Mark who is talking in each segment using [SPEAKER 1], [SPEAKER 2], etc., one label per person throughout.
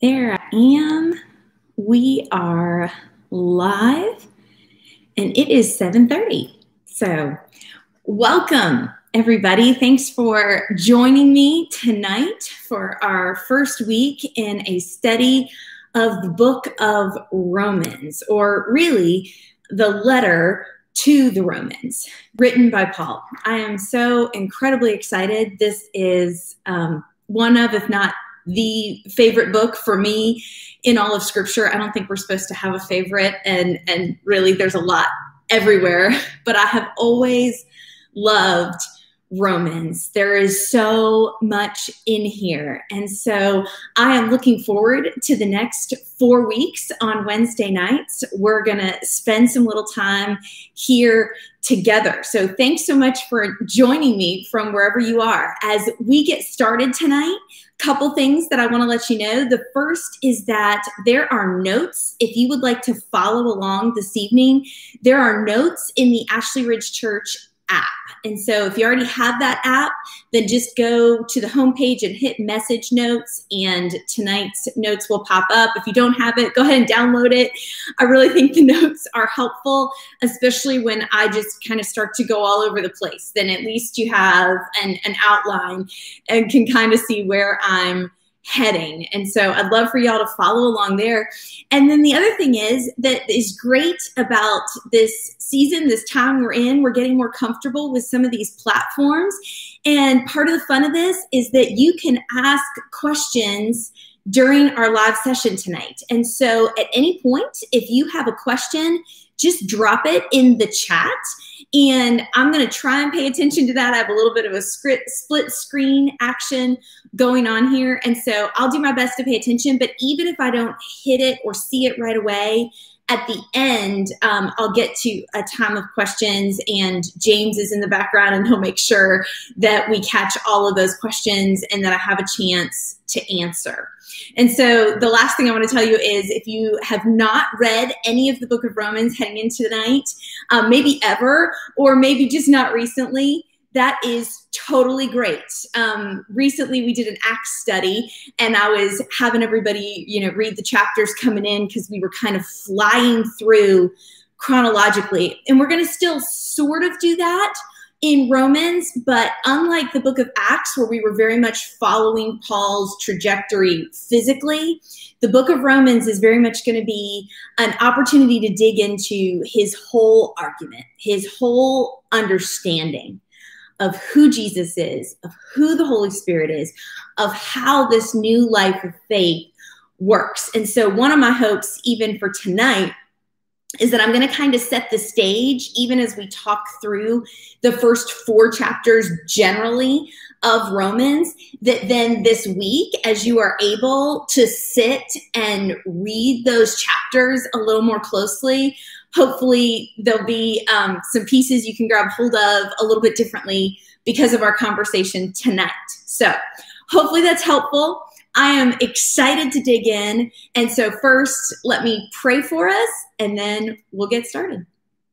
[SPEAKER 1] There I am. We are live and it is 7:30. So welcome everybody. Thanks for joining me tonight for our first week in a study of the book of Romans, or really the letter to the Romans written by Paul. I am so incredibly excited. This is one of, if not the favorite book for me in all of Scripture. I don't think we're supposed to have a favorite, and really there's a lot everywhere, but I have always loved Romans. There is so much in here. And so I am looking forward to the next 4 weeks. On Wednesday nights, we're going to spend some little time here together. So thanks so much for joining me from wherever you are. As we get started tonight, couple things that I want to let you know. The first is that there are notes. If you would like to follow along this evening, there are notes in the Ashley Ridge Church app. And so if you already have that app, then just go to the homepage and hit message notes, and tonight's notes will pop up. If you don't have it, go ahead and download it. I really think the notes are helpful, especially when I just kind of start to go all over the place. Then at least you have an outline and can kind of see where I'm heading. And so I'd love for y'all to follow along there. And then the other thing is that is great about this season, this time we're in, we're getting more comfortable with some of these platforms. And part of the fun of this is that you can ask questions during our live session tonight. And so at any point, if you have a question, just drop it in the chat. And I'm going to try and pay attention to that. I have a little bit of a split screen action going on here. And so I'll do my best to pay attention. But even if I don't hit it or see it right away, at the end, I'll get to a time of questions, and James is in the background, and he'll make sure that we catch all of those questions and that I have a chance to answer. And so the last thing I want to tell you is, if you have not read any of the book of Romans heading into tonight, maybe ever, or maybe just not recently, that is totally great. Recently, we did an Acts study, and I was having everybody, read the chapters coming in because we were kind of flying through chronologically. And we're going to still sort of do that in Romans, but unlike the book of Acts, where we were very much following Paul's trajectory physically, the book of Romans is very much going to be an opportunity to dig into his whole argument, his whole understanding of who Jesus is, of who the Holy Spirit is, of how this new life of faith works. And so one of my hopes, even for tonight, is that I'm going to kind of set the stage, even as we talk through the first 4 chapters generally of Romans, that then this week, as you are able to sit and read those chapters a little more closely, hopefully there'll be some pieces you can grab hold of a little bit differently because of our conversation tonight. So hopefully that's helpful. I am excited to dig in. And so first, let me pray for us, and then we'll get started.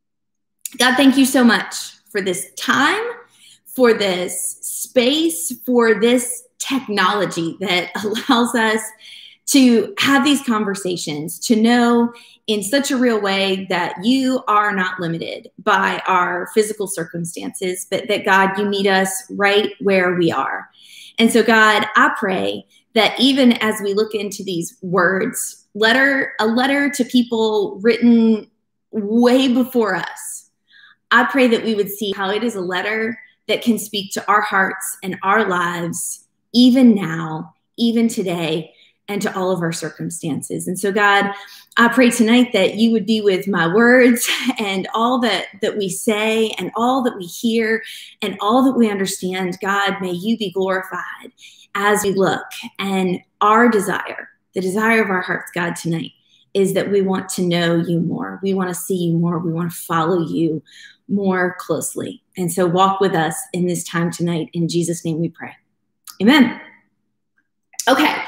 [SPEAKER 1] God, thank you so much for this time, for this space, for this technology that allows us to have these conversations, to know in such a real way that you are not limited by our physical circumstances, but that, God, you meet us right where we are. And so, God, I pray that even as we look into these words, a letter to people written way before us, I pray that we would see how it is a letter that can speak to our hearts and our lives, even now, even today, and to all of our circumstances. And so, God, I pray tonight that you would be with my words and all that we say and all that we hear and all that we understand. God, may you be glorified as we look. And our desire, the desire of our hearts, God, tonight, is that we want to know you more. We want to see you more. We want to follow you more closely. And so walk with us in this time tonight. In Jesus' name we pray. Amen. Okay.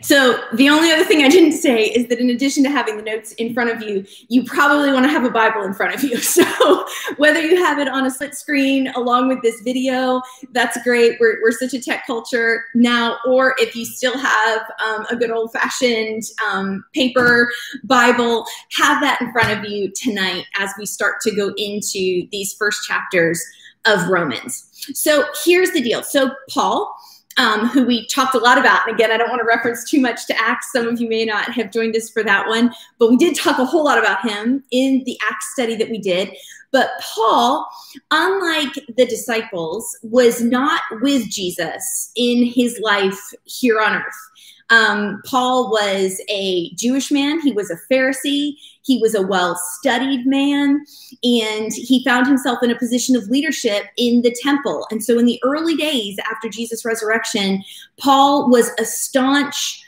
[SPEAKER 1] So the only other thing I didn't say is that in addition to having the notes in front of you, you probably want to have a Bible in front of you. So whether you have it on a split screen along with this video, that's great. We're such a tech culture now. Or if you still have a good old-fashioned paper Bible, have that in front of you tonight as we start to go into these first chapters of Romans. So here's the deal. So Paul, who we talked a lot about. And again, I don't want to reference too much to Acts. Some of you may not have joined us for that one, but we did talk a whole lot about him in the Acts study that we did. But Paul, unlike the disciples, was not with Jesus in his life here on earth. Paul was a Jewish man. He was a Pharisee. He was a well-studied man, and he found himself in a position of leadership in the temple. And so in the early days after Jesus' resurrection, Paul was a staunch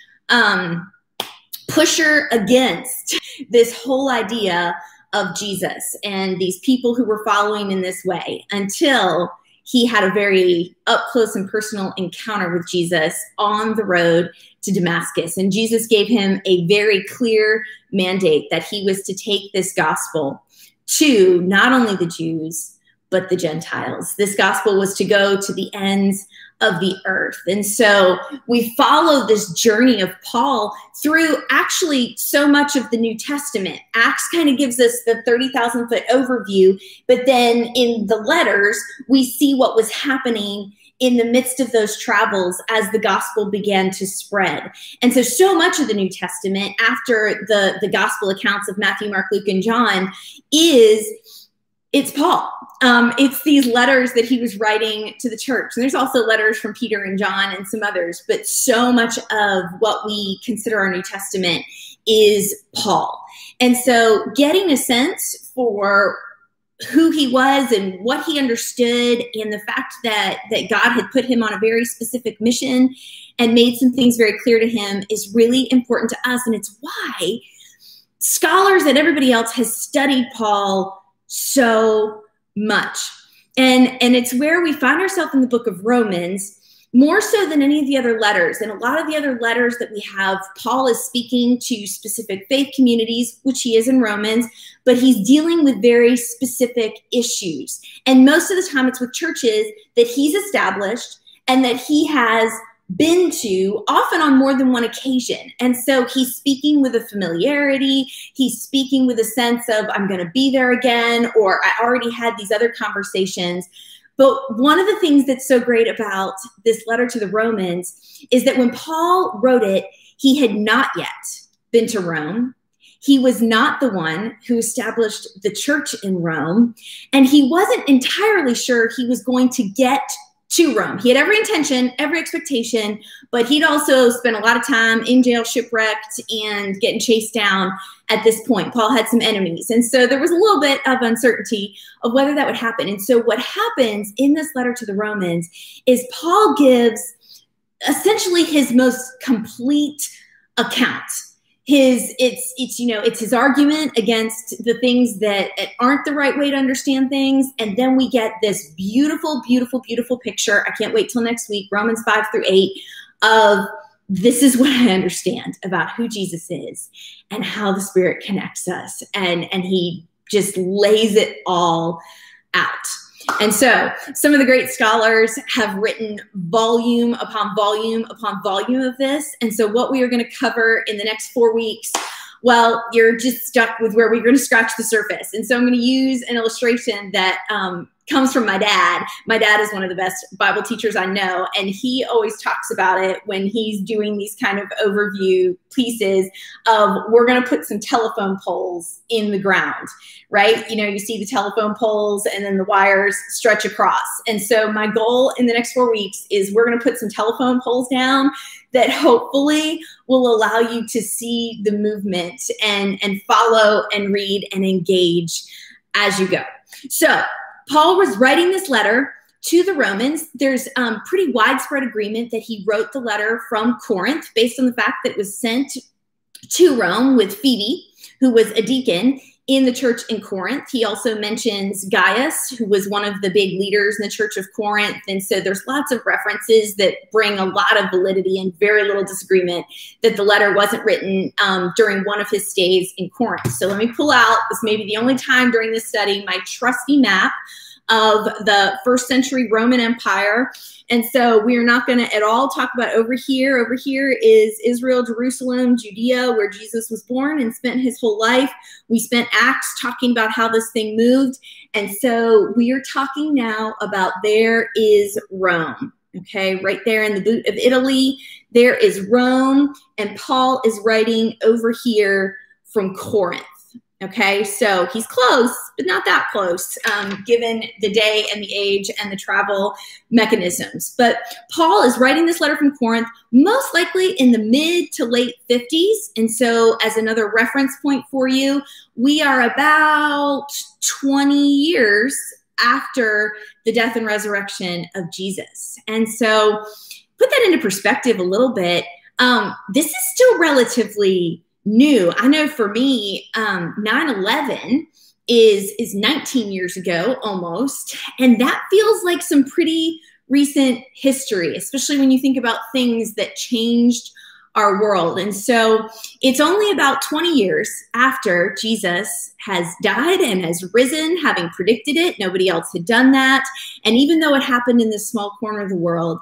[SPEAKER 1] pusher against this whole idea of Jesus and these people who were following in this way until he had a very up close and personal encounter with Jesus on the road to Damascus. And Jesus gave him a very clear mandate that he was to take this gospel to not only the Jews, but the Gentiles. This gospel was to go to the ends of the earth. And so we follow this journey of Paul through actually so much of the New Testament. Acts kind of gives us the 30,000 foot overview, but then in the letters, we see what was happening in the midst of those travels as the gospel began to spread. And so much of the New Testament after the gospel accounts of Matthew, Mark, Luke, and John it's Paul. It's these letters that he was writing to the church. And there's also letters from Peter and John and some others, but so much of what we consider our New Testament is Paul. And so getting a sense for who he was and what he understood and the fact that God had put him on a very specific mission and made some things very clear to him is really important to us. And it's why scholars and everybody else has studied Paul so much. And it's where we find ourselves in the book of Romans, more so than any of the other letters. And a lot of the other letters that we have, Paul is speaking to specific faith communities, which he is in Romans, but he's dealing with very specific issues. And most of the time it's with churches that he's established and that he has been to, often on more than one occasion. And so he's speaking with a familiarity. He's speaking with a sense of, I'm going to be there again, or I already had these other conversations. But one of the things that's so great about this letter to the Romans is that when Paul wrote it, he had not yet been to Rome. He was not the one who established the church in Rome, and he wasn't entirely sure he was going to get to Rome. He had every intention, every expectation, but he'd also spent a lot of time in jail, shipwrecked, and getting chased down at this point. Paul had some enemies. And so there was a little bit of uncertainty of whether that would happen. And so what happens in this letter to the Romans is Paul gives essentially his most complete account. It's his argument against the things that aren't the right way to understand things. And then we get this beautiful, beautiful, beautiful picture. I can't wait till next week, Romans 5-8, of this is what I understand about who Jesus is and how the Spirit connects us. And he just lays it all out. And so some of the great scholars have written volume upon volume upon volume of this. And so what we are going to cover in the next 4 weeks, well, you're just stuck with where we're going to scratch the surface. And so I'm going to use an illustration that comes from my dad. My dad is one of the best Bible teachers I know, and he always talks about it when he's doing these kind of overview pieces of, we're going to put some telephone poles in the ground, right? You know, you see the telephone poles and then the wires stretch across. And so my goal in the next 4 weeks is we're going to put some telephone poles down that hopefully will allow you to see the movement and follow and read and engage as you go. So Paul was writing this letter to the Romans. There's pretty widespread agreement that he wrote the letter from Corinth based on the fact that it was sent to Rome with Phoebe, who was a deacon in the church in Corinth. He also mentions Gaius, who was one of the big leaders in the church of Corinth. And so there's lots of references that bring a lot of validity and very little disagreement that the letter wasn't written during one of his stays in Corinth. So let me pull out, this may be the only time during this study, my trusty map of the first century Roman Empire. And so we are not going to at all talk about over here. Over here is Israel, Jerusalem, Judea, where Jesus was born and spent his whole life. We spent Acts talking about how this thing moved. And so we are talking now about there is Rome. Okay, right there in the boot of Italy, there is Rome. And Paul is writing over here from Corinth. Okay, so he's close, but not that close, given the day and the age and the travel mechanisms. But Paul is writing this letter from Corinth, most likely in the mid to late 50s. And so as another reference point for you, we are about 20 years after the death and resurrection of Jesus. And so put that into perspective a little bit. This is still relatively new. I know for me, 9/11 is 19 years ago almost, and that feels like some pretty recent history, especially when you think about things that changed our world. And so it's only about 20 years after Jesus has died and has risen, having predicted it. Nobody else had done that. And even though it happened in this small corner of the world,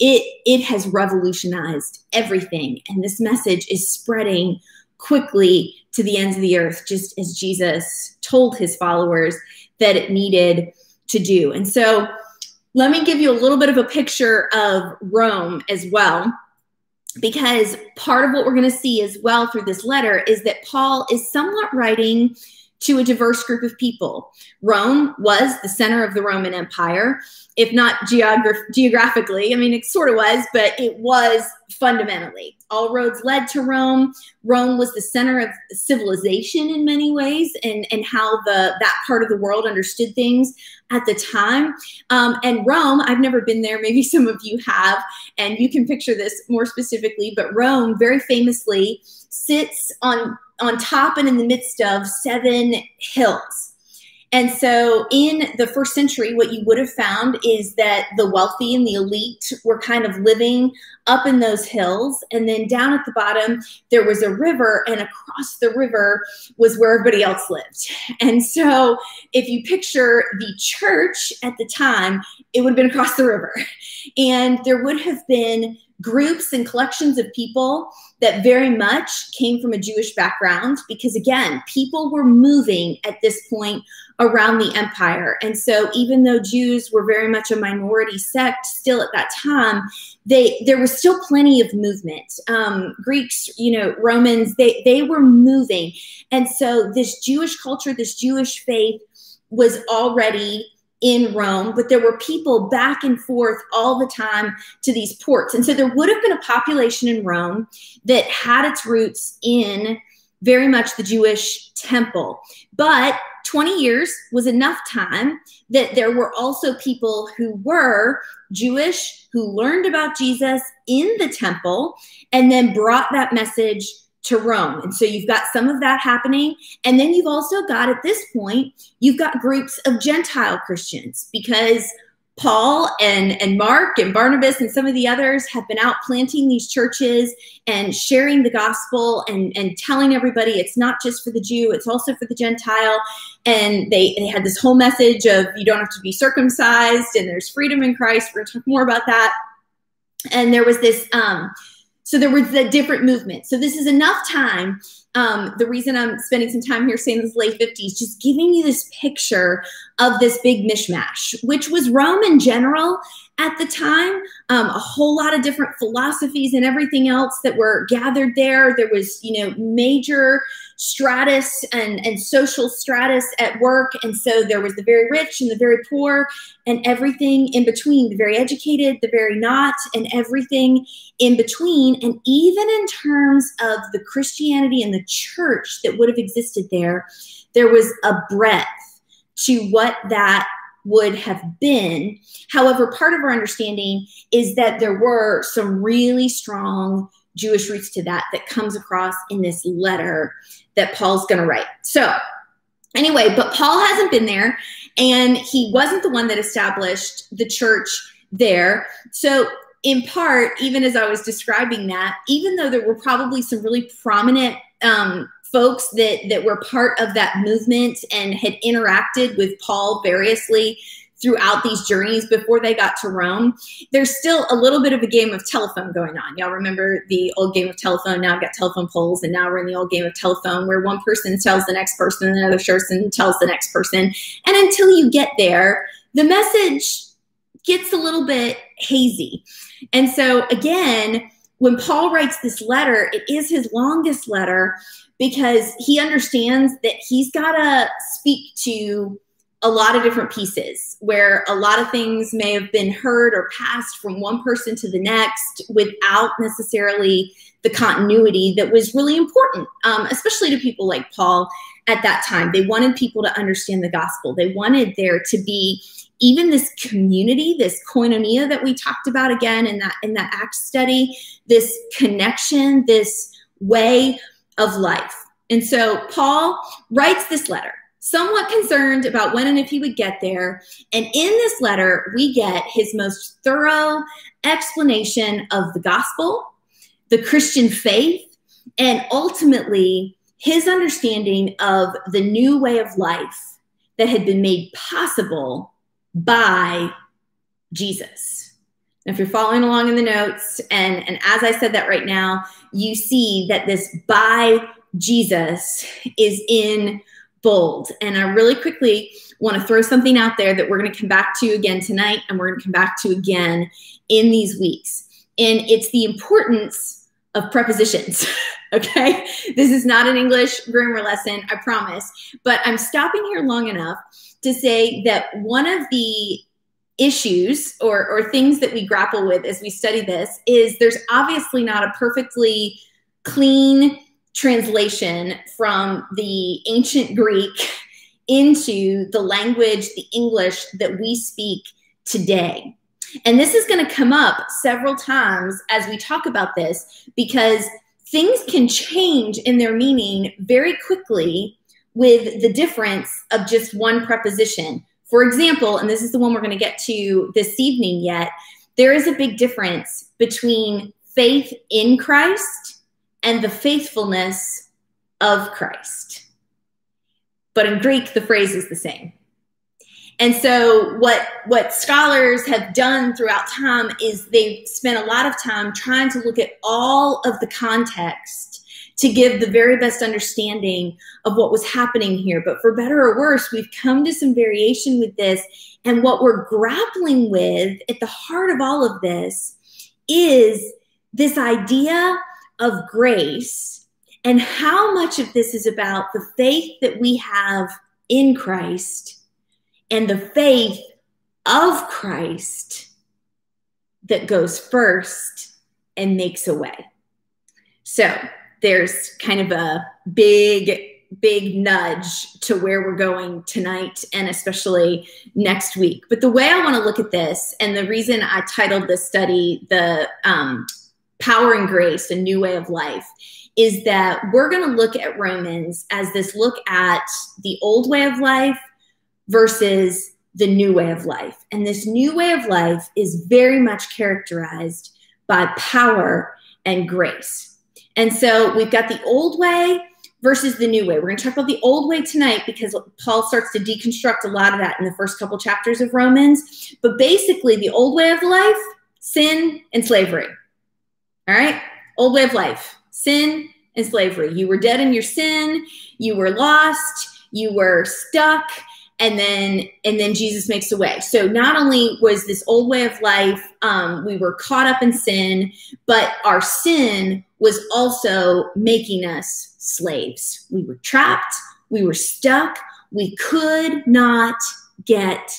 [SPEAKER 1] it has revolutionized everything. And this message is spreading quickly to the ends of the earth, just as Jesus told his followers that it needed to do. And so let me give you a little bit of a picture of Rome as well, because part of what we're going to see as well through this letter is that Paul is somewhat writing to a diverse group of people. Rome was the center of the Roman Empire, if not geographically. I mean, it sort of was, but it was fundamentally. All roads led to Rome. Rome was the center of civilization in many ways, and how that part of the world understood things at the time. And Rome, I've never been there. Maybe some of you have, and you can picture this more specifically, but Rome very famously sits on top and in the midst of 7 hills. And so in the first century, what you would have found is that the wealthy and the elite were kind of living up in those hills. And then down at the bottom, there was a river, and across the river was where everybody else lived. And so if you picture the church at the time, it would have been across the river. And there would have been groups and collections of people that very much came from a Jewish background, because again, people were moving at this point around the empire. And so even though Jews were very much a minority sect still at that time, there was still plenty of movement. Greeks, Romans, they were moving. And so this Jewish culture, this Jewish faith was already in Rome, but there were people back and forth all the time to these ports. And so there would have been a population in Rome that had its roots in very much the Jewish temple. But 20 years was enough time that there were also people who were Jewish, who learned about Jesus in the temple and then brought that message to Rome. And so you've got some of that happening. And then you've also got, at this point, you've got groups of Gentile Christians, because Paul and Mark and Barnabas and some of the others have been out planting these churches and sharing the gospel and telling everybody it's not just for the Jew, it's also for the Gentile. And they had this whole message of you don't have to be circumcised and there's freedom in Christ. We're going to talk more about that. And there was this, so there was a different movement. So this is enough time. The reason I'm spending some time here saying this late 50s, just giving you this picture of this big mishmash, which was Rome in general at the time. A whole lot of different philosophies and everything else that were gathered there. There was, major stratus and social stratus at work. And so there was the very rich and the very poor and everything in between, the very educated, the very not, and everything in between. And even in terms of the Christianity and the church that would have existed there, there was a breadth to what that would have been. However, part of our understanding is that there were some really strong Jewish roots to that comes across in this letter that Paul's going to write. So Anyway, but Paul hasn't been there, and he wasn't the one that established the church there. So in part, even as I was describing that, even though there were probably some really prominent folks that were part of that movement and had interacted with Paul variously throughout these journeys before they got to Rome, there's still a little bit of a game of telephone going on. Y'all remember the old game of telephone? Now I've got telephone poles, and now we're in the old game of telephone where one person tells the next person and another person tells the next person. And until you get there, the message gets a little bit hazy. And so again, when Paul writes this letter, it is his longest letter because he understands that he's got to speak to a lot of different pieces where a lot of things may have been heard or passed from one person to the next without necessarily the continuity that was really important, especially to people like Paul at that time. They wanted people to understand the gospel. They wanted there to be even this community, this koinonia that we talked about again in that Acts study, this connection, this way of life. And so Paul writes this letter, somewhat concerned about when and if he would get there. And in this letter, we get his most thorough explanation of the gospel, the Christian faith, and ultimately his understanding of the new way of life that had been made possible by Jesus. Now, if you're following along in the notes, and as I said that right now, you see that this by Jesus is in bold. And I really quickly want to throw something out there that we're going to come back to again tonight, and we're going to come back to again in these weeks. And it's the importance of prepositions. Okay? This is not an English grammar lesson, I promise. But I'm stopping here long enough to say that one of the issues or things that we grapple with as we study this is there's obviously not a perfectly clean translation from the ancient Greek into the language, the English that we speak today. And this is going to come up several times as we talk about this because things can change in their meaning very quickly with the difference of just one preposition. For example, and this is the one we're going to get to this evening yet, there is a big difference between faith in Christ and the faithfulness of Christ. But in Greek, the phrase is the same. And so what scholars have done throughout time is they've spent a lot of time trying to look at all of the context to give the very best understanding of what was happening here. But for better or worse, we've come to some variation with this. And what we're grappling with at the heart of all of this is this idea of grace and how much of this is about the faith that we have in Christ and the faith of Christ that goes first and makes a way. So there's kind of a big nudge to where we're going tonight and especially next week. But the way I want to look at this, and the reason I titled this study, the Power and Grace, A New Way of Life, is that we're going to look at Romans as this look at the old way of life versus the new way of life. And this new way of life is very much characterized by power and grace. And so we've got the old way versus the new way. We're going to talk about the old way tonight because Paul starts to deconstruct a lot of that in the first couple chapters of Romans. But basically, the old way of life, sin and slavery. All right? Old way of life, sin and slavery. You were dead in your sin. You were lost. You were stuck. And then Jesus makes a way. So not only was this old way of life, we were caught up in sin, but our sin was also making us slaves. We were trapped. We were stuck. We could not get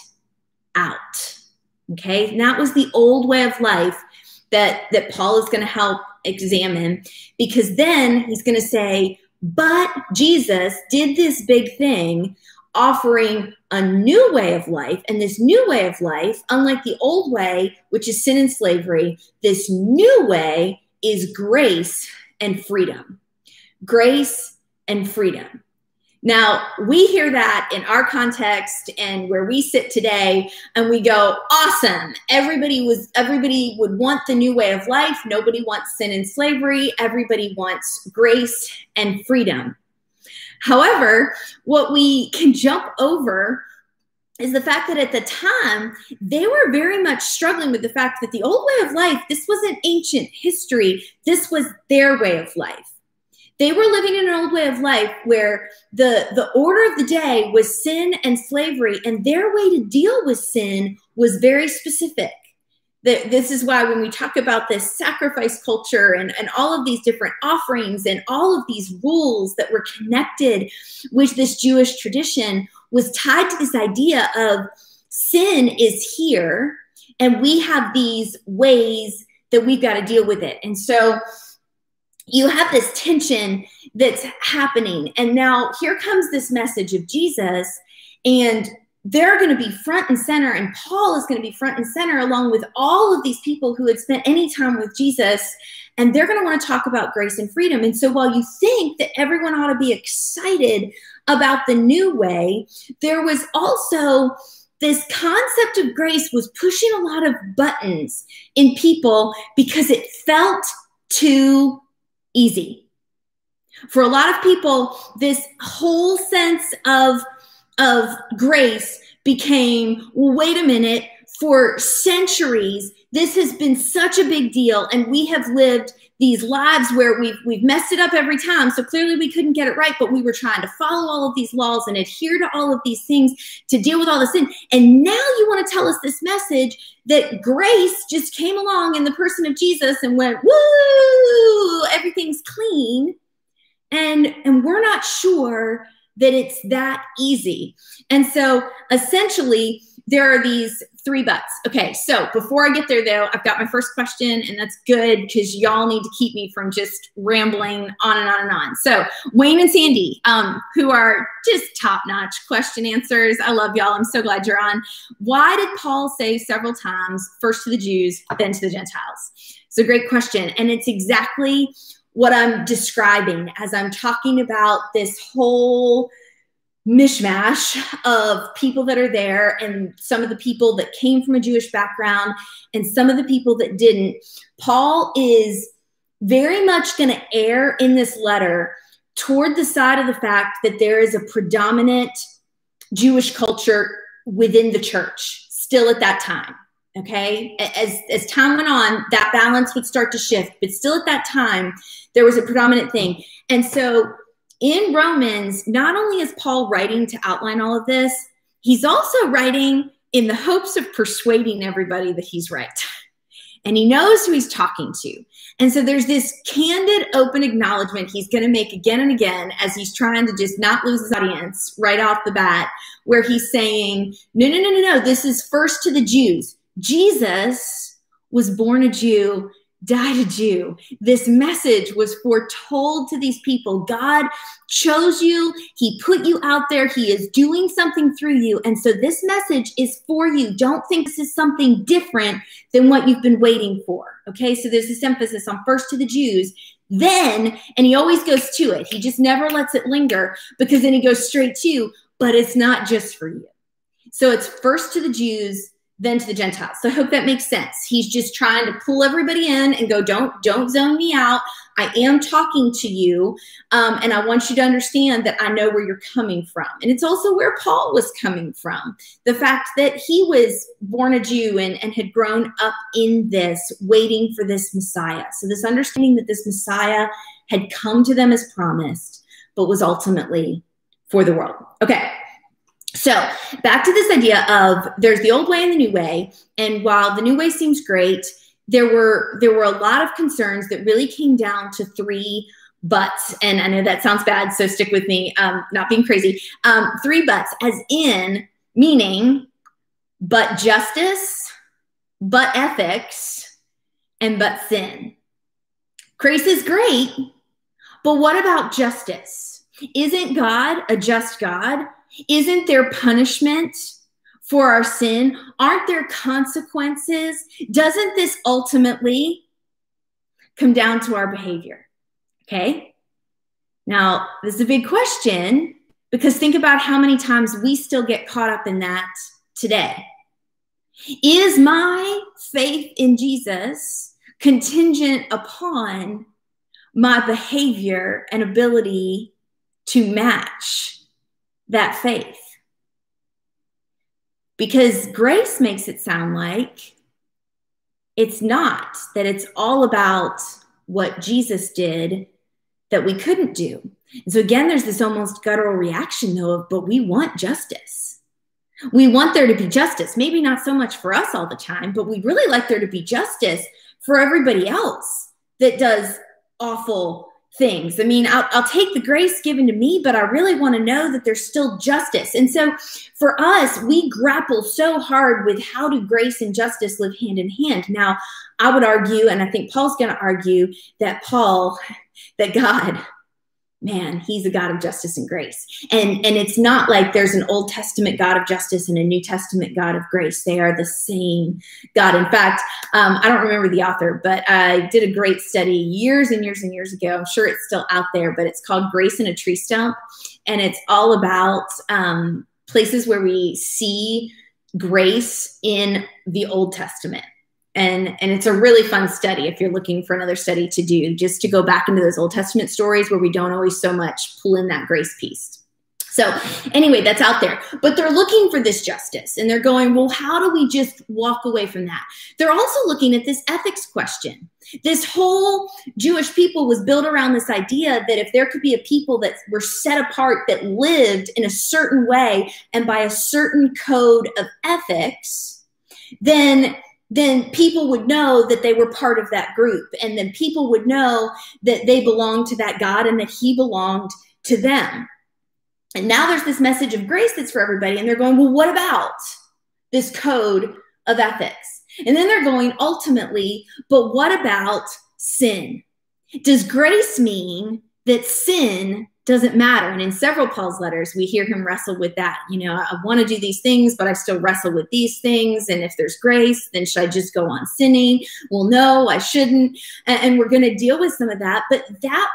[SPEAKER 1] out. Okay, and that was the old way of life that Paul is going to help examine, because then he's going to say, but Jesus did this big thing, offering a new way of life. And this new way of life, unlike the old way, which is sin and slavery, this new way is grace and freedom. Grace and freedom. Now, we hear that in our context and where we sit today, and we go, awesome. Everybody would want the new way of life. Nobody wants sin and slavery. Everybody wants grace and freedom. However, what we can jump over is the fact that at the time, they were very much struggling with the fact that the old way of life, this wasn't ancient history. This was their way of life. They were living in an old way of life where the order of the day was sin and slavery, and their way to deal with sin was very specific. This is why when we talk about this sacrifice culture and all of these different offerings and all of these rules that were connected with this Jewish tradition was tied to this idea of sin is here, and we have these ways that we've got to deal with it. And so you have this tension that's happening. And now here comes this message of Jesus, and they're going to be front and center, and Paul is going to be front and center along with all of these people who had spent any time with Jesus, and they're going to want to talk about grace and freedom. And so while you think that everyone ought to be excited about the new way, there was also this concept of grace was pushing a lot of buttons in people because it felt too easy. For a lot of people, this whole sense of grace became, well, wait a minute, for centuries, this has been such a big deal, and we have lived these lives where we've messed it up every time, so clearly we couldn't get it right, but we were trying to follow all of these laws and adhere to all of these things to deal with all the sin. And now you want to tell us this message that grace just came along in the person of Jesus and went, woo, everything's clean, and we're not sure that it's that easy. And so essentially, there are these three buts. Okay, so before I get there, though, I've got my first question, and that's good because y'all need to keep me from just rambling on and on and on. So Wayne and Sandy, who are just top-notch question answers. I love y'all. I'm so glad you're on. Why did Paul say several times, first to the Jews, then to the Gentiles? It's a great question, and it's exactly what I'm describing as I'm talking about this whole mishmash of people that are there, and some of the people that came from a Jewish background and some of the people that didn't. Paul is very much going to err in this letter toward the side of the fact that there is a predominant Jewish culture within the church still at that time. Okay, as time went on, that balance would start to shift, but still at that time, there was a predominant thing. And so in Romans, not only is Paul writing to outline all of this, he's also writing in the hopes of persuading everybody that he's right. And he knows who he's talking to. And so there's this candid, open acknowledgement he's going to make again and again as he's trying to just not lose his audience right off the bat, where he's saying, no, this is first to the Jews. Jesus was born a Jew, died a Jew. This message was foretold to these people. God chose you. He put you out there. He is doing something through you. And so this message is for you. Don't think this is something different than what you've been waiting for. Okay, so there's this emphasis on first to the Jews, then, and he always goes to it. He just never lets it linger, because then he goes straight to, but it's not just for you. So it's first to the Jews, then to the Gentiles. So I hope that makes sense. He's just trying to pull everybody in and go, don't zone me out. I am talking to you, and I want you to understand that I know where you're coming from. And it's also where Paul was coming from. The fact that he was born a Jew and had grown up in this, waiting for this Messiah. So this understanding that this Messiah had come to them as promised, but was ultimately for the world. Okay. So back to this idea of there's the old way and the new way. And while the new way seems great, there were a lot of concerns that really came down to three buts. And I know that sounds bad, so stick with me, not being crazy. Three buts, as in meaning but justice, but ethics, and but sin. Grace is great, but what about justice? Isn't God a just God? Isn't there punishment for our sin? Aren't there consequences? Doesn't this ultimately come down to our behavior? Okay. Now, this is a big question Because think about how many times we still get caught up in that today. Is my faith in Jesus contingent upon my behavior and ability to match that faith? Because grace makes it sound like it's not, that it's all about what Jesus did that we couldn't do. And so again, there's this almost guttural reaction though of, but we want justice. We want there to be justice, maybe not so much for us all the time, but we'd really like there to be justice for everybody else that does awful things. I mean, I'll take the grace given to me, but I really want to know that there's still justice. And so for us, we grapple so hard with how do grace and justice live hand in hand. Now, I would argue, and I think Paul's going to argue that God, man, he's a God of justice and grace. And it's not like there's an Old Testament God of justice and a New Testament God of grace. They are the same God. In fact, I don't remember the author, but I did a great study years and years and years ago. I'm sure it's still out there, but it's called Grace in a Tree Stump. And it's all about places where we see grace in the Old Testament. And it's a really fun study if you're looking for another study to do, just to go back into those Old Testament stories where we don't always so much pull in that grace piece. So anyway, that's out there. But they're looking for this justice. And they're going, well, how do we just walk away from that? They're also looking at this ethics question. This whole Jewish people was built around this idea that if there could be a people that were set apart, that lived in a certain way and by a certain code of ethics, then people would know that they were part of that group. And then people would know that they belonged to that God and that he belonged to them. And now there's this message of grace that's for everybody. And they're going, well, what about this code of ethics? And then they're going, ultimately, but what about sin? Does grace mean that sin doesn't matter? And in several Paul's letters, we hear him wrestle with that. You know, I want to do these things, but I still wrestle with these things. And if there's grace, then should I just go on sinning? Well, no, I shouldn't. And we're going to deal with some of that. But that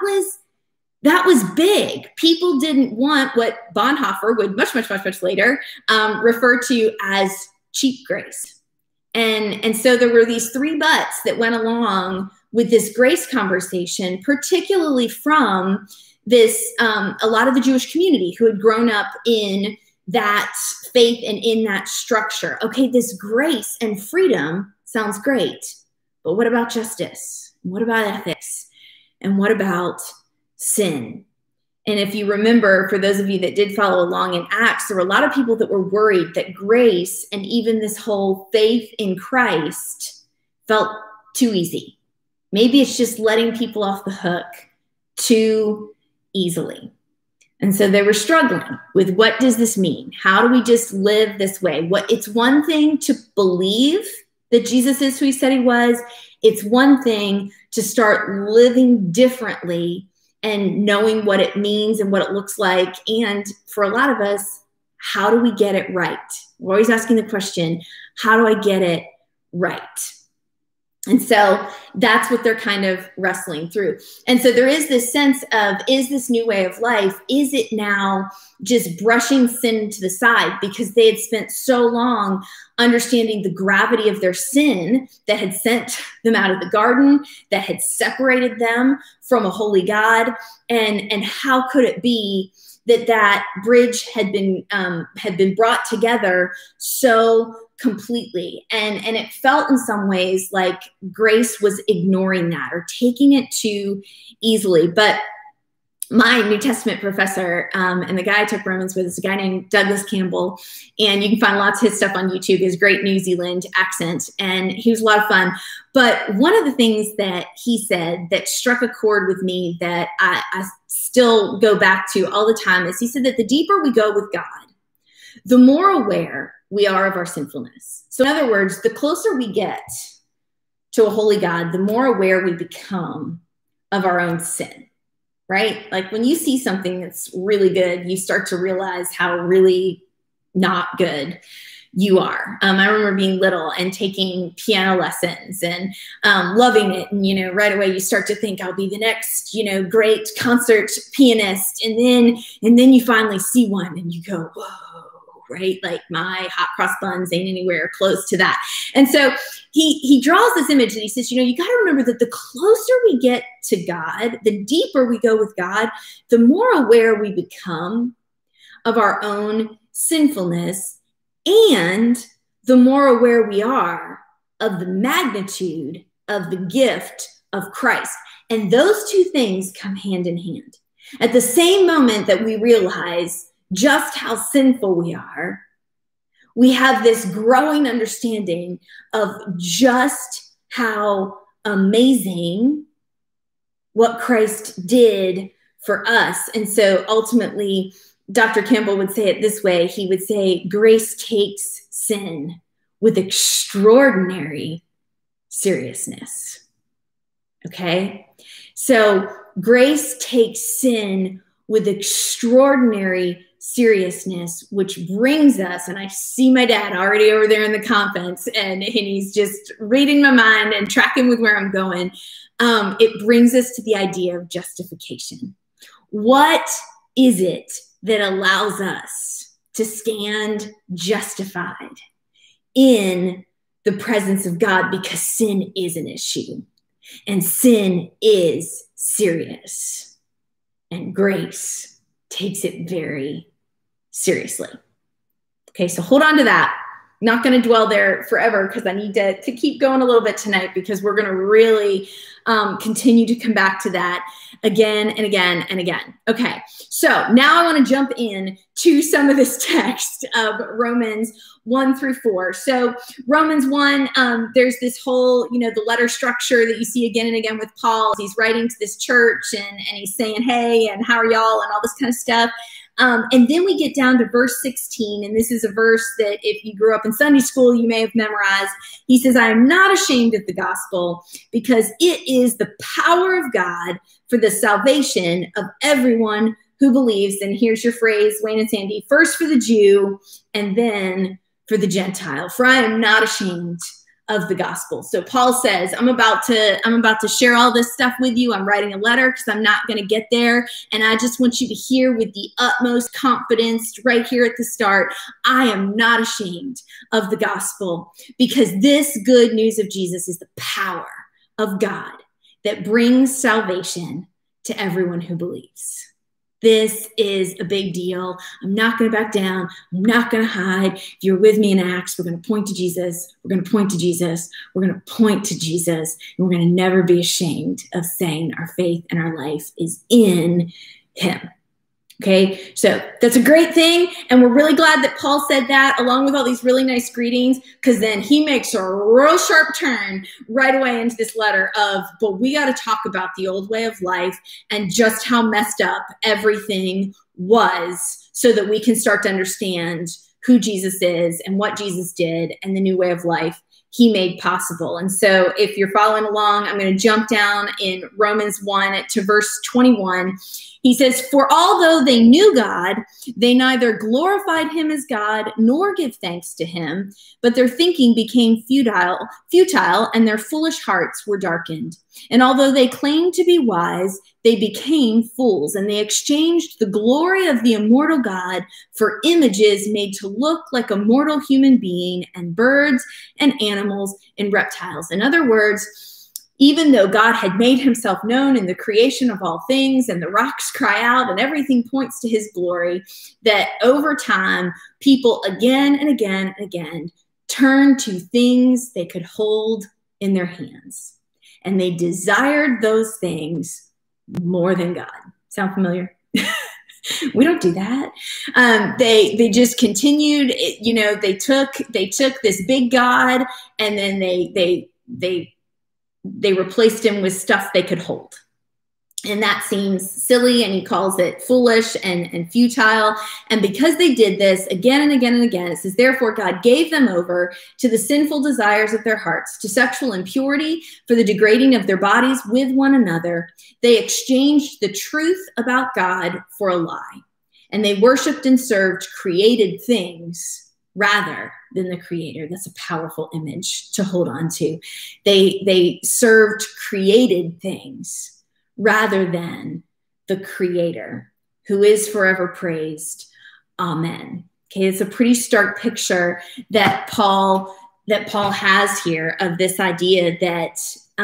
[SPEAKER 1] was big. People didn't want what Bonhoeffer would much later refer to as cheap grace. And so there were these three buts that went along with this grace conversation, particularly from this, a lot of the Jewish community who had grown up in that faith and in that structure. Okay, this grace and freedom sounds great, but what about justice? What about ethics? And what about sin? And if you remember, for those of you that did follow along in Acts, there were a lot of people that were worried that grace and even this whole faith in Christ felt too easy. Maybe it's just letting people off the hook too easily. And so they were struggling with, what does this mean? How do we just live this way? It's one thing to believe that Jesus is who he said he was. It's one thing to start living differently and knowing what it means and what it looks like. And for a lot of us, how do we get it right? We're always asking the question, how do I get it right? And so that's what they're kind of wrestling through. And so there is this sense of, is this new way of life, is it now just brushing sin to the side because they had spent so long understanding the gravity of their sin that had sent them out of the garden, that had separated them from a holy God? And how could it be that bridge had been brought together so completely? And it felt in some ways like grace was ignoring that or taking it too easily. But my New Testament professor, and the guy I took Romans with, is a guy named Douglas Campbell. And you can find lots of his stuff on YouTube, his great New Zealand accent. And he was a lot of fun. But one of the things that he said that struck a chord with me that I still go back to all the time is he said that the deeper we go with God, the more aware we are of our sinfulness. So in other words, the closer we get to a holy God, the more aware we become of our own sin. Right? Like when you see something that's really good, you start to realize how really not good you are. I remember being little and taking piano lessons and loving it. And, right away you start to think I'll be the next, great concert pianist. And then you finally see one and you go, whoa, right? Like my hot cross buns ain't anywhere close to that. And so he draws this image and he says, you got to remember that the closer we get to God, the deeper we go with God, the more aware we become of our own sinfulness, and the more aware we are of the magnitude of the gift of Christ. And those two things come hand in hand. At the same moment that we realize just how sinful we are, we have this growing understanding of just how amazing what Christ did for us. And so ultimately, Dr. Campbell would say it this way. He would say, grace takes sin with extraordinary seriousness. Okay? So grace takes sin with extraordinary seriousness, which brings us, and I see my dad already over there in the comments, and he's just reading my mind and tracking with where I'm going. It brings us to the idea of justification. What is it that allows us to stand justified in the presence of God? Because sin is an issue, and sin is serious, and grace takes it very seriously. Okay, so hold on to that. Not going to dwell there forever because I need to keep going a little bit tonight, because we're going to really continue to come back to that again and again and again. Okay, so now I want to jump in to some of this text of Romans 1-4. So Romans 1, there's this whole, the letter structure that you see again and again with Paul. He's writing to this church and he's saying, hey, and how are y'all, and all this kind of stuff. And then we get down to verse 16, and this is a verse that if you grew up in Sunday school, you may have memorized. He says, I am not ashamed of the gospel, because it is the power of God for the salvation of everyone who believes. And here's your phrase, Wayne and Sandy, first for the Jew and then for the Gentile. For I am not ashamed of the gospel. So Paul says, I'm about to share all this stuff with you. I'm writing a letter because I'm not going to get there. And I just want you to hear with the utmost confidence right here at the start, I am not ashamed of the gospel, because this good news of Jesus is the power of God that brings salvation to everyone who believes. This is a big deal. I'm not going to back down. I'm not going to hide. If you're with me in Acts, we're going to point to Jesus. We're going to point to Jesus. We're going to point to Jesus. And we're going to never be ashamed of saying our faith and our life is in him. Okay, so that's a great thing. And we're really glad that Paul said that, along with all these really nice greetings, because then he makes a real sharp turn right away into this letter of, but we got to talk about the old way of life and just how messed up everything was, so that we can start to understand who Jesus is and what Jesus did and the new way of life he made possible. And so if you're following along, I'm going to jump down in Romans 1 to verse 21. He says, for although they knew God, they neither glorified him as God nor give thanks to him, but their thinking became futile, and their foolish hearts were darkened. And although they claimed to be wise, they became fools, and they exchanged the glory of the immortal God for images made to look like a mortal human being, and birds and animals and reptiles. In other words, even though God had made himself known in the creation of all things, and the rocks cry out and everything points to his glory, that over time, people again and again and again turned to things they could hold in their hands. And they desired those things more than God. Sound familiar? We don't do that. They just continued, they took this big God, and then they replaced him with stuff they could hold. And that seems silly, and he calls it foolish and futile. And because they did this again and again and again, it says, therefore God gave them over to the sinful desires of their hearts, to sexual impurity, for the degrading of their bodies with one another. They exchanged the truth about God for a lie, and they worshiped and served created things rather than the creator. That's a powerful image to hold on to. They served created things rather than the creator, who is forever praised. Amen. Okay, it's a pretty stark picture that Paul has here of this idea that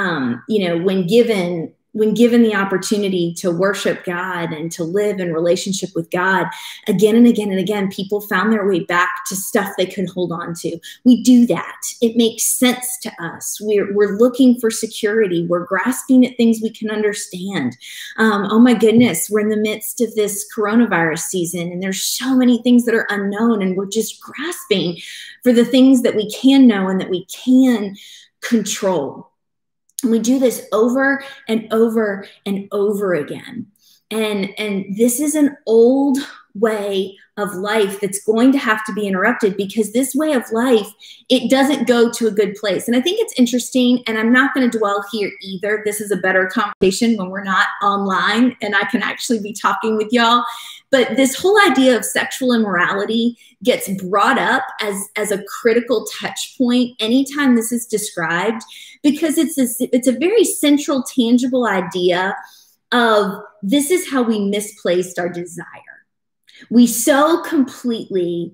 [SPEAKER 1] when given the opportunity to worship God and to live in relationship with God, again and again and again, people found their way back to stuff they could hold on to. We do that. It makes sense to us. We're looking for security. We're grasping at things we can understand. Oh my goodness, we're in the midst of this coronavirus season, and there's so many things that are unknown, and we're just grasping for the things that we can know and that we can control. And we do this over and over and over again. And this is an old way of life that's going to have to be interrupted, because this way of life, it doesn't go to a good place. And I think it's interesting, and I'm not going to dwell here either. This is a better conversation when we're not online and I can actually be talking with y'all. But this whole idea of sexual immorality gets brought up as a critical touch point anytime this is described, because it's a very central, tangible idea of this is how we misplaced our desire. We so completely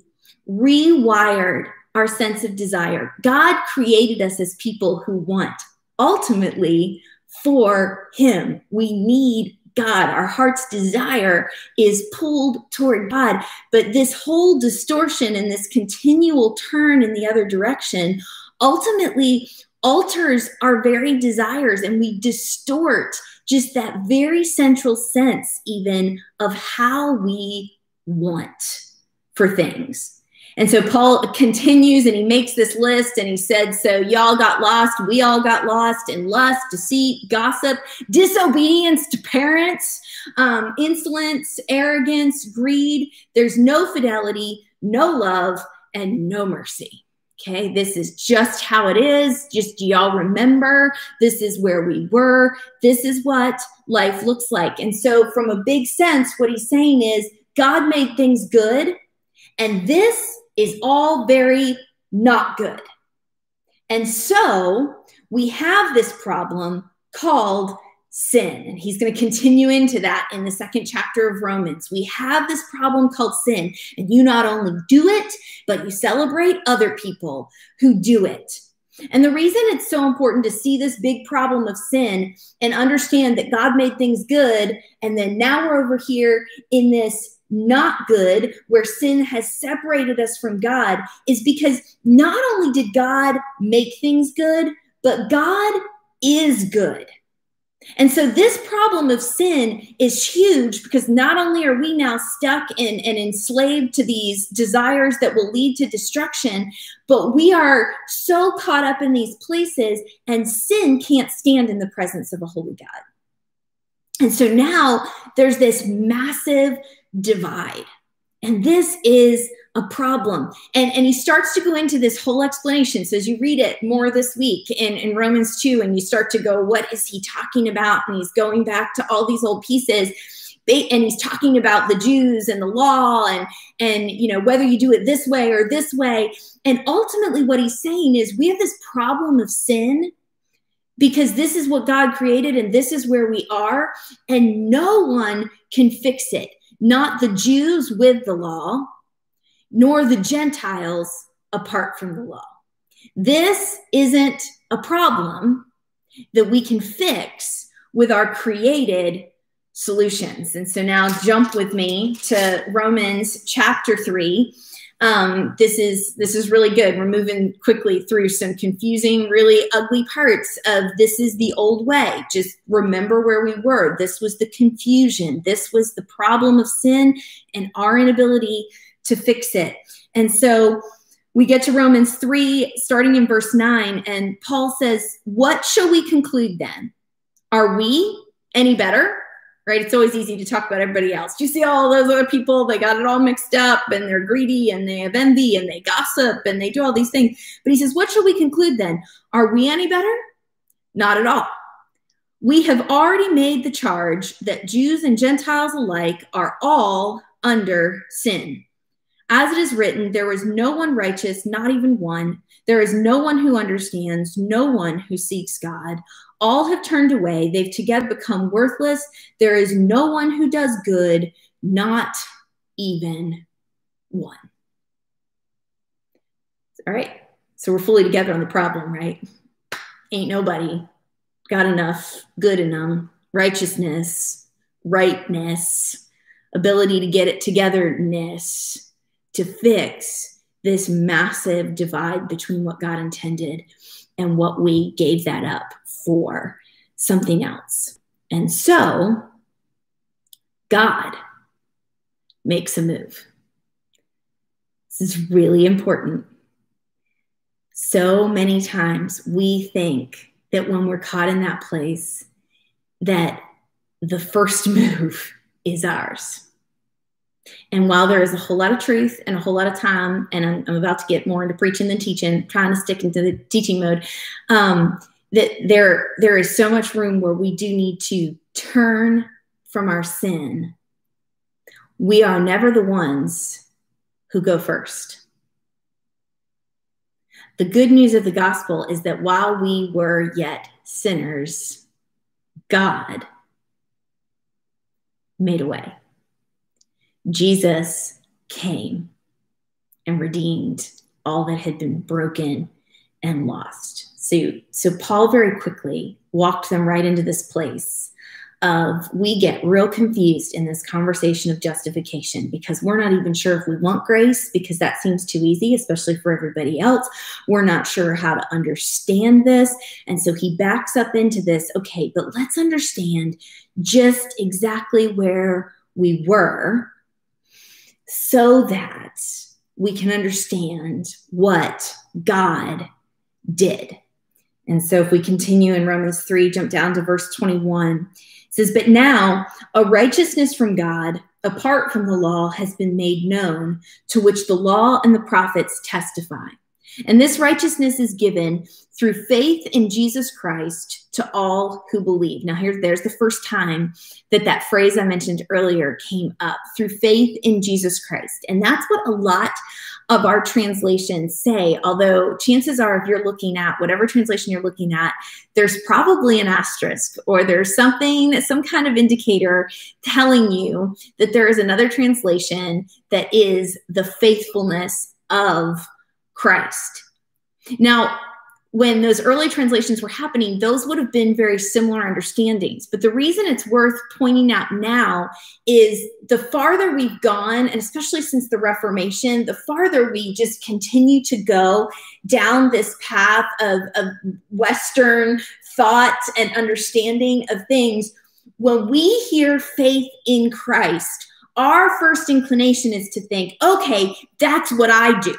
[SPEAKER 1] rewired our sense of desire. God created us as people who want ultimately for Him. We need God. Our heart's desire is pulled toward God. But this whole distortion and this continual turn in the other direction ultimately alters our very desires, and we distort just that very central sense even of how we want for things. And so Paul continues and he makes this list, and he said, so y'all got lost. We all got lost in lust, deceit, gossip, disobedience to parents, insolence, arrogance, greed. There's no fidelity, no love, and no mercy. Okay, this is just how it is. Just do y'all remember? This is where we were. This is what life looks like. And so from a big sense, what he's saying is God made things good, and this is all very not good. And so we have this problem called sin. And he's going to continue into that in the second chapter of Romans. We have this problem called sin, and you not only do it, but you celebrate other people who do it. And the reason it's so important to see this big problem of sin and understand that God made things good, and then now we're over here in this not good where sin has separated us from God, is because not only did God make things good, but God is good. And so this problem of sin is huge, because not only are we now stuck and enslaved to these desires that will lead to destruction, but we are so caught up in these places, and sin can't stand in the presence of a holy God. And so now there's this massive divide. And this is a problem. And he starts to go into this whole explanation. So as you read it more this week in Romans 2, and you start to go, what is he talking about? And he's going back to all these old pieces. And he's talking about the Jews and the law and whether you do it this way or this way. And ultimately what he's saying is we have this problem of sin because this is what God created and this is where we are, and no one can fix it. Not the Jews with the law, nor the Gentiles apart from the law. This isn't a problem that we can fix with our created solutions. And so now jump with me to Romans chapter 3. This is really good. We're moving quickly through some confusing, really ugly parts of this is the old way. Just remember where we were. This was the confusion. This was the problem of sin and our inability to fix it. And so we get to Romans 3, starting in verse 9, and Paul says, what shall we conclude then? Are we any better? Right? It's always easy to talk about everybody else. Do you see all those other people? They got it all mixed up, and they're greedy, and they have envy, and they gossip, and they do all these things. But he says, what shall we conclude then? Are we any better? Not at all. We have already made the charge that Jews and Gentiles alike are all under sin. As it is written, there is no one righteous, not even one. There is no one who understands, no one who seeks God. All have turned away. They've together become worthless. There is no one who does good, not even one. All right. So we're fully together on the problem, right? Ain't nobody got enough good in them. Righteousness, rightness, ability to get it togetherness to fix this massive divide between what God intended and what we gave that up for something else. And so God makes a move. This is really important. So many times we think that when we're caught in that place, that the first move is ours. And while there is a whole lot of truth and a whole lot of time, and I'm about to get more into preaching than teaching, trying to stick into the teaching mode, that there is so much room where we do need to turn from our sin. We are never the ones who go first. The good news of the gospel is that while we were yet sinners, God made a way. Jesus came and redeemed all that had been broken and lost. So Paul very quickly walked them right into this place of we get real confused in this conversation of justification because we're not even sure if we want grace because that seems too easy, especially for everybody else. We're not sure how to understand this. And so he backs up into this, okay, but let's understand just exactly where we were so that we can understand what God did. And so if we continue in Romans 3, jump down to verse 21, it says, but now a righteousness from God, apart from the law, has been made known, to which the law and the prophets testify. And this righteousness is given through faith in Jesus Christ to all who believe. Now there's the first time that phrase I mentioned earlier came up, through faith in Jesus Christ. And that's what a lot of our translations say, although chances are if you're looking at whatever translation you're looking at, there's probably an asterisk or there's something, some kind of indicator telling you that there is another translation that is the faithfulness of Christ. Now, when those early translations were happening, those would have been very similar understandings. But the reason it's worth pointing out now is the farther we've gone, and especially since the Reformation, the farther we just continue to go down this path of Western thought and understanding of things. When we hear faith in Christ, our first inclination is to think, okay, that's what I do.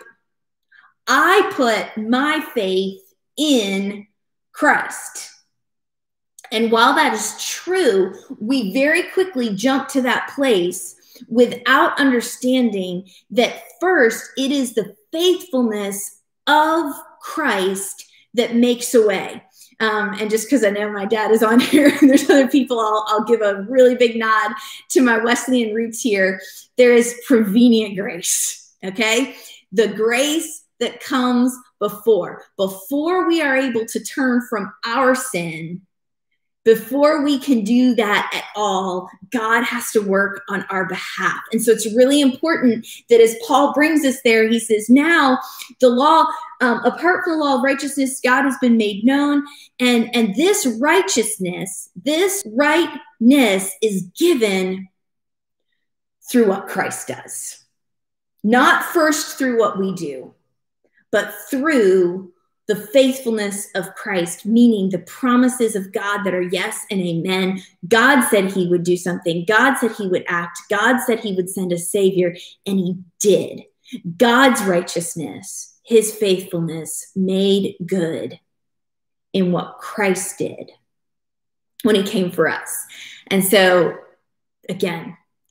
[SPEAKER 1] I put my faith in Christ. And while that is true, we very quickly jump to that place without understanding that first it is the faithfulness of Christ that makes a way. And just because I know my dad is on here and there's other people, I'll give a really big nod to my Wesleyan roots here. There is prevenient grace, okay? The grace that comes before we are able to turn from our sin, before we can do that at all, God has to work on our behalf. And so it's really important that as Paul brings us there, he says, now the law, apart from the law of righteousness, God has been made known. And this righteousness, this rightness is given through what Christ does. Not first through what we do, but through the faithfulness of Christ, meaning the promises of God that are yes and amen. God said he would do something. God said he would act. God said he would send a savior, and he did. God's righteousness, his faithfulness made good in what Christ did when he came for us. And so, again,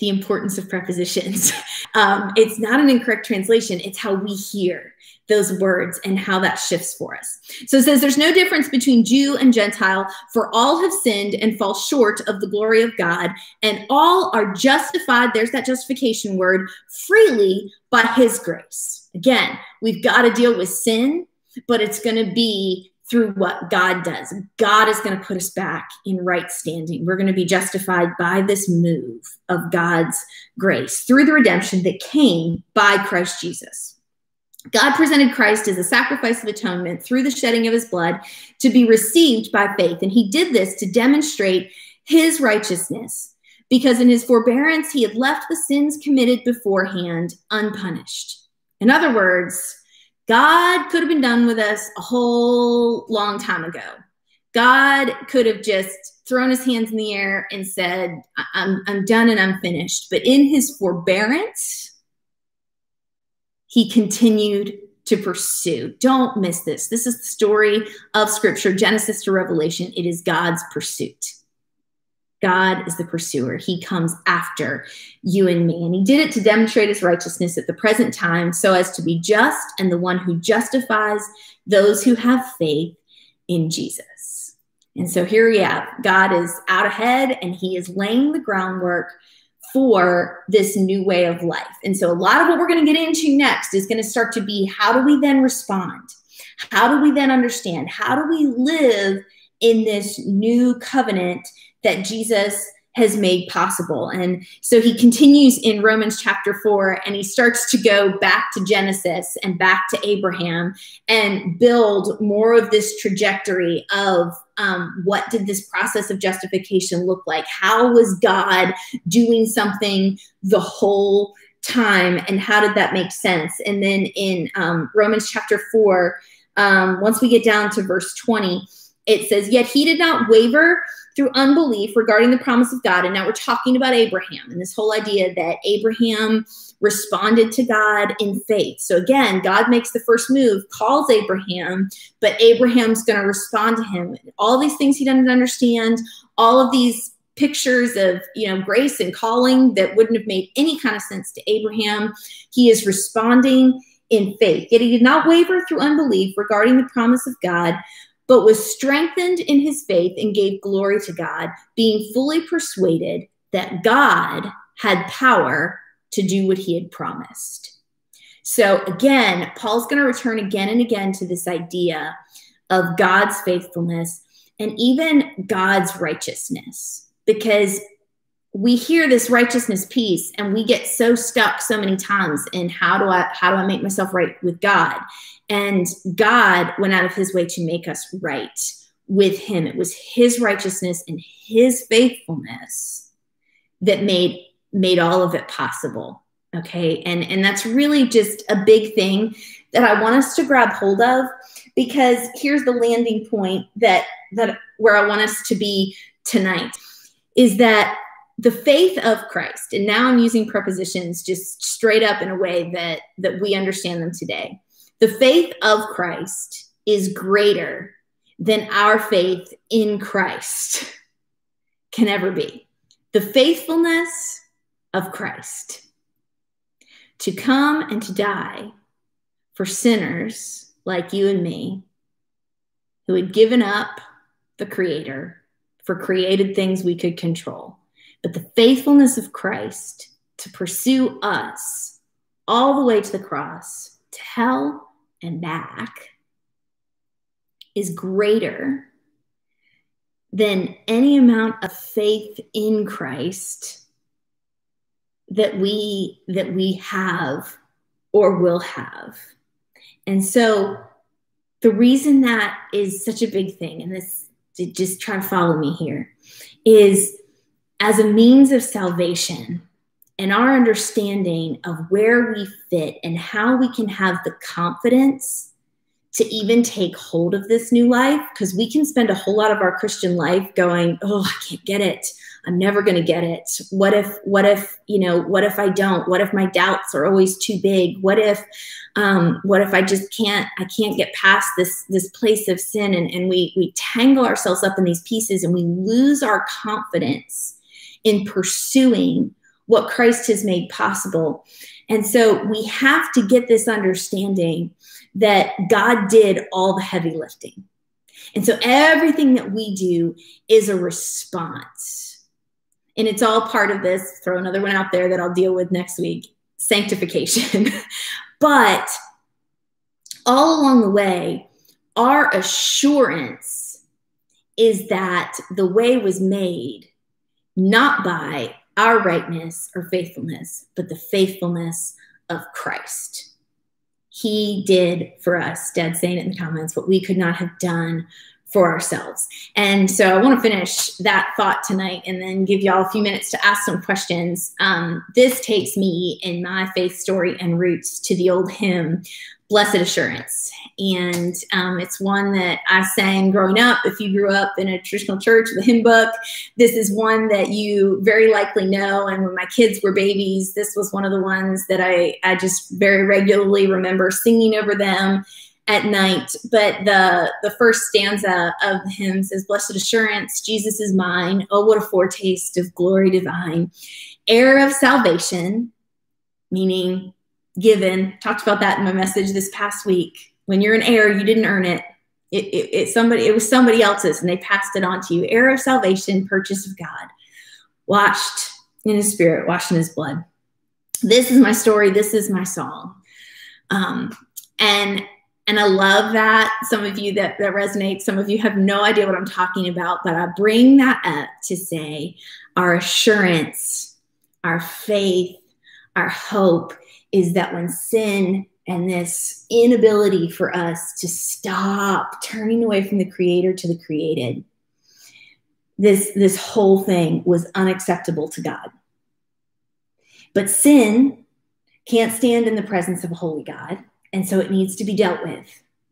[SPEAKER 1] the importance of prepositions. It's not an incorrect translation. It's how we hear those words and how that shifts for us. So it says there's no difference between Jew and Gentile, for all have sinned and fall short of the glory of God, and all are justified, there's that justification word, freely by his grace. Again, we've got to deal with sin, but it's going to be through what God does. God is going to put us back in right standing. We're going to be justified by this move of God's grace through the redemption that came by Christ Jesus. God presented Christ as a sacrifice of atonement through the shedding of his blood to be received by faith. And he did this to demonstrate his righteousness, because in his forbearance, he had left the sins committed beforehand unpunished. In other words, God could have been done with us a whole long time ago. God could have just thrown his hands in the air and said, I'm done and I'm finished. But in his forbearance, he continued to pursue. Don't miss this. This is the story of Scripture, Genesis to Revelation. It is God's pursuit. God is the pursuer. He comes after you and me. And he did it to demonstrate his righteousness at the present time so as to be just and the one who justifies those who have faith in Jesus. And so here we have, God is out ahead and he is laying the groundwork for this new way of life. And so a lot of what we're going to get into next is going to start to be, how do we then respond? How do we then understand? How do we live in this new covenant that Jesus has made possible? And so he continues in Romans chapter 4, and he starts to go back to Genesis and back to Abraham and build more of this trajectory of what did this process of justification look like? How was God doing something the whole time? And how did that make sense? And then in Romans chapter 4, once we get down to verse 20, it says, yet he did not waver through unbelief regarding the promise of God. And now we're talking about Abraham and this whole idea that Abraham responded to God in faith. So again, God makes the first move, calls Abraham, but Abraham's going to respond to him. All these things he doesn't understand, all of these pictures of, grace and calling that wouldn't have made any kind of sense to Abraham. He is responding in faith. Yet he did not waver through unbelief regarding the promise of God, but was strengthened in his faith and gave glory to God, being fully persuaded that God had power to do what he had promised. So again, Paul's going to return again and again to this idea of God's faithfulness and even God's righteousness, because we hear this righteousness piece and we get so stuck so many times in how do I make myself right with God? And God went out of his way to make us right with him. It was his righteousness and his faithfulness that made all of it possible. Okay. And that's really just a big thing that I want us to grab hold of, because here's the landing point that where I want us to be tonight, is that the faith of Christ, and now I'm using prepositions just straight up in a way that we understand them today. The faith of Christ is greater than our faith in Christ can ever be. The faithfulness of Christ to come and to die for sinners like you and me, who had given up the Creator for created things we could control. But the faithfulness of Christ to pursue us all the way to the cross, to hell and back, is greater than any amount of faith in Christ that we have or will have. And so the reason that is such a big thing, and this, just try to follow me here, is as a means of salvation and our understanding of where we fit and how we can have the confidence to even take hold of this new life, because we can spend a whole lot of our Christian life going, oh, I can't get it. I'm never going to get it. What if I don't? What if my doubts are always too big? What if I just can't get past this place of sin? And we tangle ourselves up in these pieces and we lose our confidence in pursuing what Christ has made possible. And so we have to get this understanding that God did all the heavy lifting. And so everything that we do is a response. And it's all part of this. Throw another one out there that I'll deal with next week, sanctification. But all along the way, our assurance is that the way was made not by our rightness or faithfulness, but the faithfulness of Christ. He did for us, Dad saying it in the comments, what we could not have done for ourselves. And so I want to finish that thought tonight and then give y'all a few minutes to ask some questions. This takes me in my faith story and roots to the old hymn, Blessed Assurance. And it's one that I sang growing up. If you grew up in a traditional church with a hymn book, this is one that you very likely know. And when my kids were babies, this was one of the ones that I just very regularly remember singing over them at night. But the first stanza of the hymn says, Blessed Assurance, Jesus is mine. Oh, what a foretaste of glory divine. Heir of salvation, meaning given. Talked about that in my message this past week. When you're an heir, you didn't earn it. It was somebody else's, and they passed it on to you. Heir of salvation, purchase of God, washed in his spirit, washed in his blood. This is my story. This is my song. And I love that. Some of you that resonates, some of you have no idea what I'm talking about, but I bring that up to say our assurance, our faith, our hope is that when sin and this inability for us to stop turning away from the Creator to the created, this whole thing was unacceptable to God. But sin can't stand in the presence of a holy God. And so it needs to be dealt with.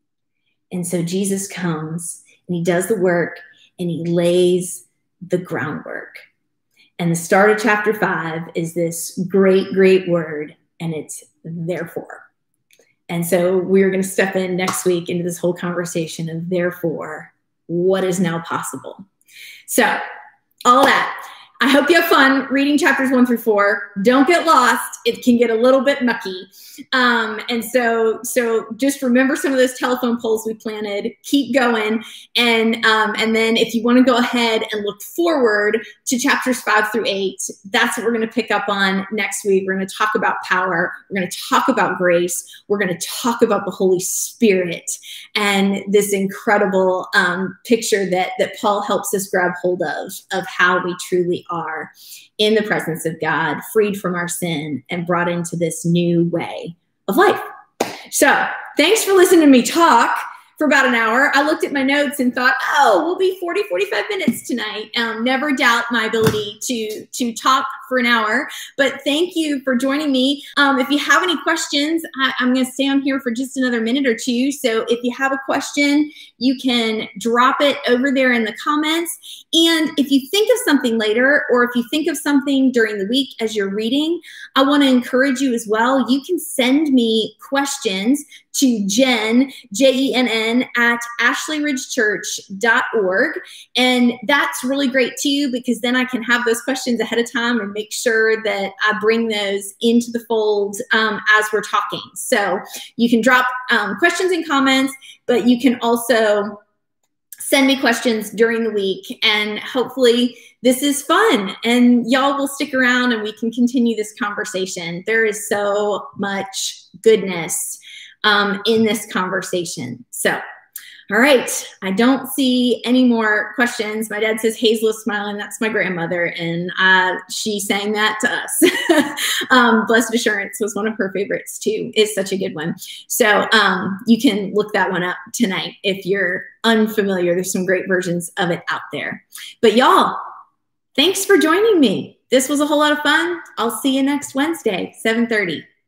[SPEAKER 1] And so Jesus comes and he does the work and he lays the groundwork. And the start of chapter 5 is this great, great word, and it's therefore. And so we're going to step in next week into this whole conversation of therefore, what is now possible? So all that. I hope you have fun reading chapters 1 through 4. Don't get lost. It can get a little bit mucky. And so just remember some of those telephone poles we planted. Keep going. And then if you want to go ahead and look forward to chapters 5 through 8, that's what we're going to pick up on next week. We're going to talk about power. We're going to talk about grace. We're going to talk about the Holy Spirit and this incredible picture that Paul helps us grab hold of how we truly are in the presence of God, freed from our sin and brought into this new way of life. So thanks for listening to me talk for about an hour. I looked at my notes and thought, oh, we'll be 40, 45 minutes tonight. Never doubt my ability to talk for an hour, but thank you for joining me. If you have any questions, I'm going to stay on here for just another minute or two. So if you have a question, you can drop it over there in the comments. And if you think of something later, or if you think of something during the week as you're reading, I want to encourage you as well. You can send me questions to Jen, Jenn, at ashleyridgechurch.org. And that's really great too, because then I can have those questions ahead of time and make sure that I bring those into the fold as we're talking. So you can drop questions and comments, but you can also send me questions during the week, and hopefully this is fun and y'all will stick around and we can continue this conversation. There is so much goodness in this conversation. So, all right, I don't see any more questions. My dad says Hazel is smiling. That's my grandmother, and she sang that to us. Blessed Assurance was one of her favorites too. It's such a good one. So you can look that one up tonight if you're unfamiliar. There's some great versions of it out there. But y'all, thanks for joining me. This was a whole lot of fun. I'll see you next Wednesday, 7:30.